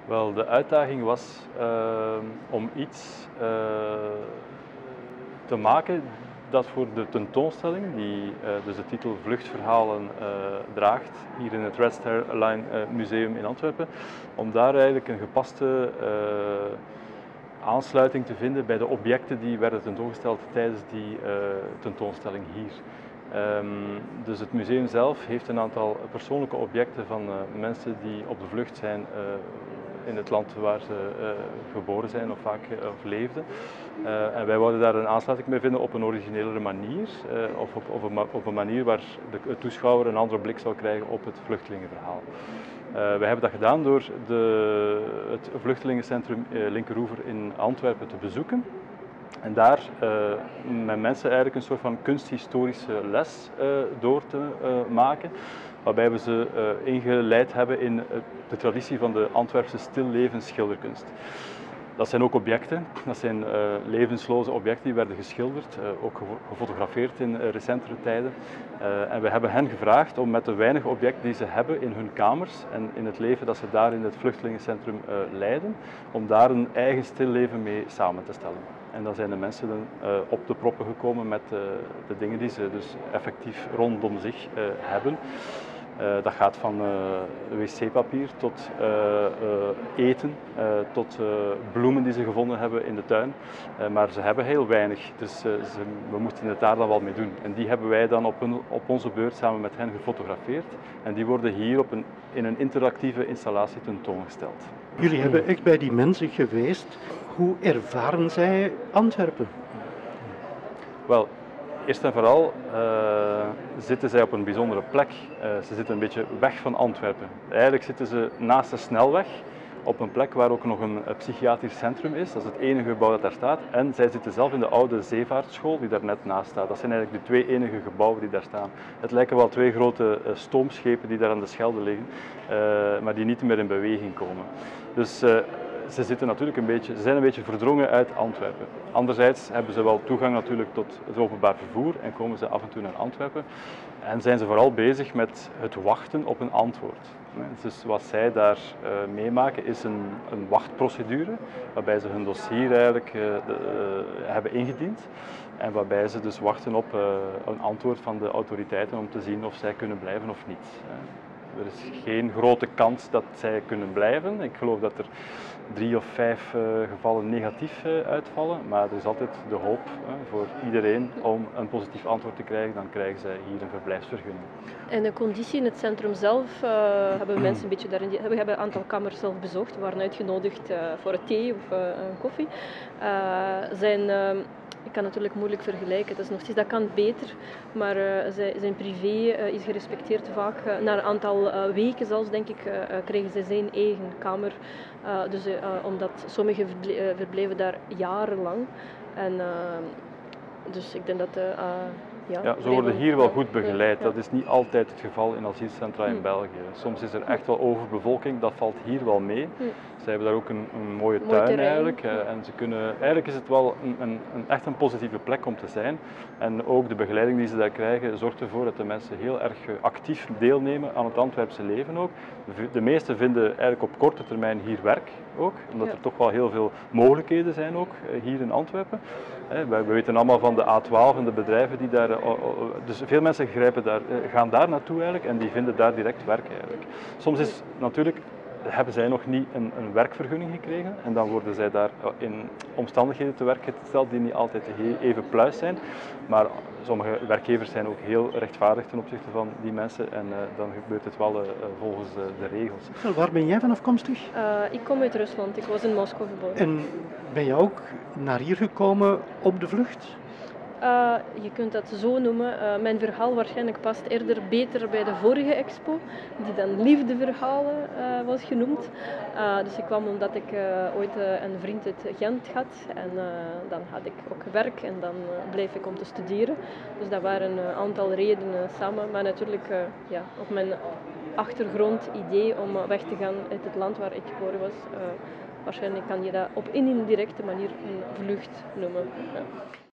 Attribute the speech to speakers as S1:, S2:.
S1: Wel, de uitdaging was om iets te maken dat voor de tentoonstelling, die dus de titel Vluchtverhalen draagt, hier in het Red Star Line Museum in Antwerpen, om daar eigenlijk een gepaste aansluiting te vinden bij de objecten die werden tentoongesteld tijdens die tentoonstelling hier. Dus het museum zelf heeft een aantal persoonlijke objecten van mensen die op de vlucht zijn in het land waar ze geboren zijn of vaak of leefden. En wij wouden daar een aansluiting mee vinden op een originelere manier, of op een manier waar de toeschouwer een andere blik zou krijgen op het vluchtelingenverhaal. Wij hebben dat gedaan door het vluchtelingencentrum Linkeroever in Antwerpen te bezoeken. En daar met mensen eigenlijk een soort van kunsthistorische les door te maken, waarbij we ze ingeleid hebben in de traditie van de Antwerpse stillevensschilderkunst. Dat zijn ook objecten, dat zijn levensloze objecten die werden geschilderd, ook gefotografeerd in recentere tijden. En we hebben hen gevraagd om met de weinige objecten die ze hebben in hun kamers en in het leven dat ze daar in het vluchtelingencentrum leiden, om daar een eigen stilleven mee samen te stellen. En dan zijn de mensen op de proppen gekomen met de dingen die ze dus effectief rondom zich hebben. Dat gaat van wc-papier tot eten, tot bloemen die ze gevonden hebben in de tuin. Maar ze hebben heel weinig, dus we moesten het daar dan wel mee doen. En die hebben wij dan op onze beurt samen met hen gefotografeerd. En die worden hier in een interactieve installatie tentoongesteld.
S2: Jullie hebben echt bij die mensen geweest. Hoe ervaren zij Antwerpen?
S1: Wel, eerst en vooral zitten zij op een bijzondere plek. Ze zitten een beetje weg van Antwerpen. Eigenlijk zitten ze naast de snelweg, op een plek waar ook nog een psychiatrisch centrum is. Dat is het enige gebouw dat daar staat. En zij zitten zelf in de oude zeevaartschool die daar net naast staat. Dat zijn eigenlijk de twee enige gebouwen die daar staan. Het lijken wel twee grote stoomschepen die daar aan de Schelde liggen, maar die niet meer in beweging komen. Dus ze zijn een beetje verdrongen uit Antwerpen. Anderzijds hebben ze wel toegang natuurlijk tot het openbaar vervoer en komen ze af en toe naar Antwerpen. En zijn ze vooral bezig met het wachten op een antwoord. Dus wat zij daar meemaken is een wachtprocedure, waarbij ze hun dossier eigenlijk hebben ingediend. En waarbij ze dus wachten op een antwoord van de autoriteiten om te zien of zij kunnen blijven of niet. Er is geen grote kans dat zij kunnen blijven. Ik geloof dat er 3 of 5 gevallen negatief uitvallen, maar er is altijd de hoop voor iedereen om een positief antwoord te krijgen. Dan krijgen zij hier een verblijfsvergunning.
S3: En de conditie in het centrum zelf hebben mensen een beetje daarin. We hebben een aantal kamers zelf bezocht, we waren uitgenodigd voor een thee of een koffie. Ik kan natuurlijk moeilijk vergelijken, dat kan beter, maar zijn privé is gerespecteerd vaak. Na een aantal weken zelfs, denk ik, krijgen ze zijn eigen kamer. Omdat sommigen verblijven daar jarenlang. En, dus ik denk dat...
S1: Ja, ze worden hier wel goed begeleid. Dat is niet altijd het geval in asielcentra in België. Soms is er echt wel overbevolking, dat valt hier wel mee. Ze hebben daar ook een mooie tuin eigenlijk. En eigenlijk is het wel echt een positieve plek om te zijn. En ook de begeleiding die ze daar krijgen zorgt ervoor dat de mensen heel erg actief deelnemen aan het Antwerpse leven ook. De meesten vinden eigenlijk op korte termijn hier werk ook, omdat er toch wel heel veel mogelijkheden zijn ook hier in Antwerpen. We weten allemaal van de A12 en de bedrijven die daar, dus veel mensen gaan daar naartoe eigenlijk en die vinden daar direct werk eigenlijk. Soms hebben zij nog niet een werkvergunning gekregen en dan worden zij daar in omstandigheden te werk gesteld die niet altijd even pluis zijn. Maar sommige werkgevers zijn ook heel rechtvaardig ten opzichte van die mensen en dan gebeurt het wel volgens de regels.
S2: Waar ben jij van afkomstig?
S3: Ik kom uit Rusland, ik was in Moskou geboren.
S2: En ben je ook naar hier gekomen op de vlucht?
S3: Je kunt dat zo noemen. Mijn verhaal waarschijnlijk past eerder beter bij de vorige expo, die dan Liefdeverhalen was genoemd. Dus ik kwam omdat ik ooit een vriend uit Gent had en dan had ik ook werk en dan bleef ik om te studeren. Dus dat waren een aantal redenen samen, maar natuurlijk op mijn achtergrond idee om weg te gaan uit het land waar ik geboren was. Waarschijnlijk kan je dat op een indirecte manier een vlucht noemen. Ja.